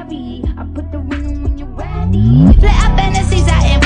carry. I put the ring on when you're ready. Play our fantasies out and